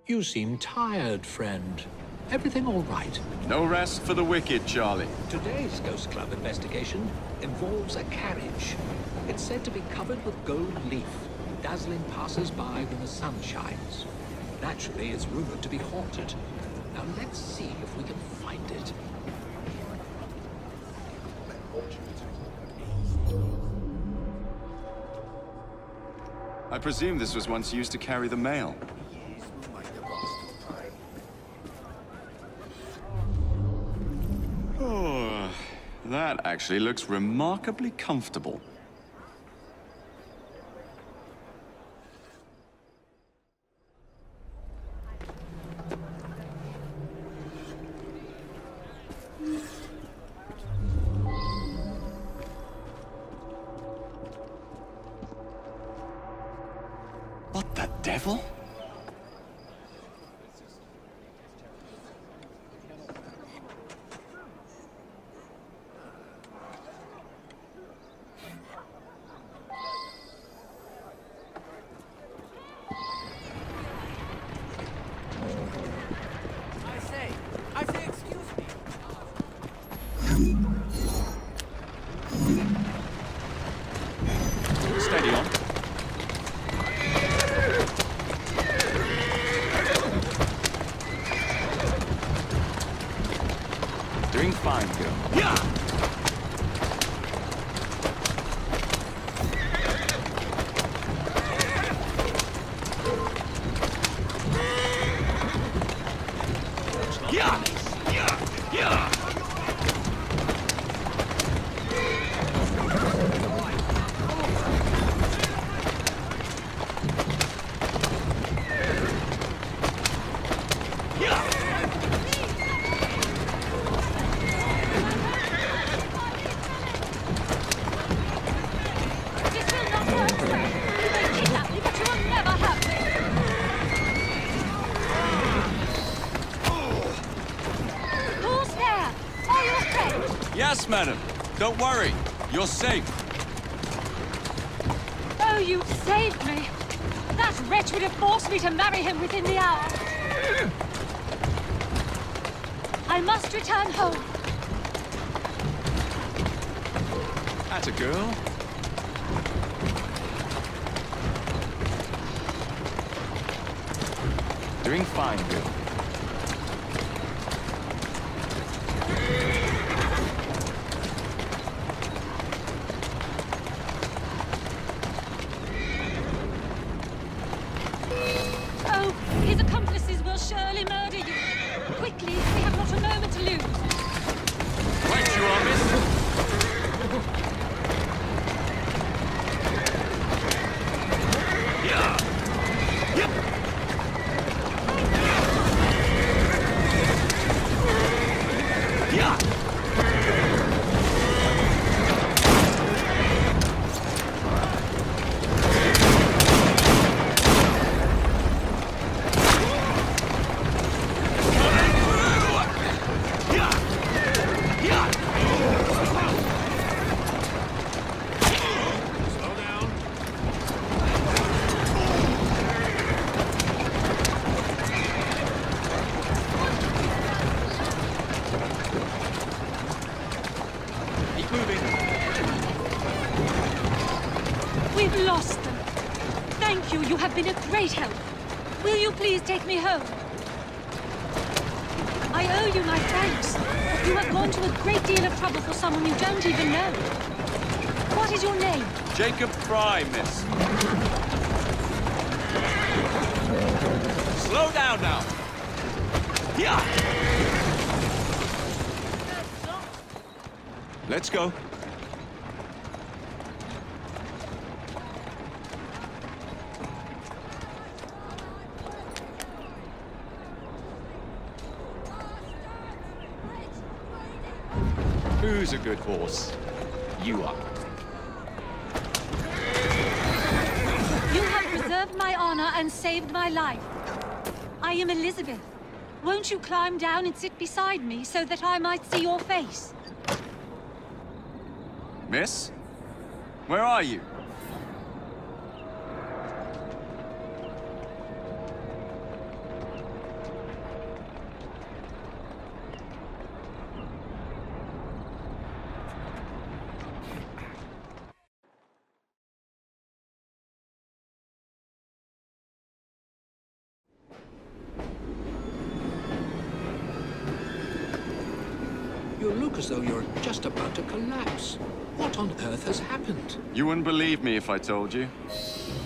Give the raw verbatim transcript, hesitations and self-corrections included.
You seem tired, friend. Everything all right? No rest for the wicked, Charlie. Today's Ghost Club investigation involves a carriage. It's said to be covered with gold leaf, dazzling passers-by when the sun shines. Naturally, it's rumored to be haunted. Now let's see if we can find it. I presume this was once used to carry the mail. Oh, that actually looks remarkably comfortable. What the devil? I say, I say, excuse me. Steady on. Doing fine, girl. Yeah! Yeah! Yeah! Yeah! Yes, madam. Don't worry. You're safe. Oh, you saved me. That wretch would have forced me to marry him within the hour. I must return home. That's a girl. Doing fine, girl. Oh, his accomplices will surely murder you. Quickly, we have not a moment to lose. Right you are, miss. Yeah! Yep! Yeah! We've lost them. Thank you, you have been a great help. Will you please take me home? I owe you my thanks. You have gone to a great deal of trouble for someone you don't even know. What is your name? Jacob Fry, miss. Slow down now. Yeah! Let's go. Who's a good horse? You are. You have preserved my honor and saved my life. I am Elizabeth. Won't you climb down and sit beside me so that I might see your face? Miss? Where are you? You look as though you're just about to collapse. What on earth has happened? You wouldn't believe me if I told you.